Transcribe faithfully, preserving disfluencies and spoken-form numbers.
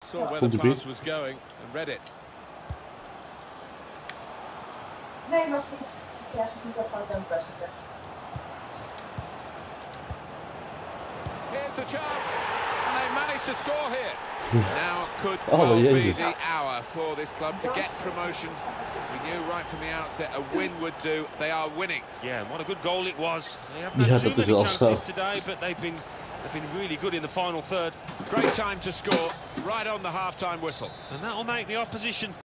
Saw where the pass was going and read it. Nee, nog niet. Ik krijg het niet op van de press. Here's the chance, and they managed to score here. Now could oh, well Jezus. be the hour for this club to get promotion. We knew right from the outset a win would do. They are winning. Yeah, what a good goal it was. They haven't Yeah, had too that is many also- chances today, but they've been they've been really good in the final third. Great time to score, right on the half-time whistle. And that will make the opposition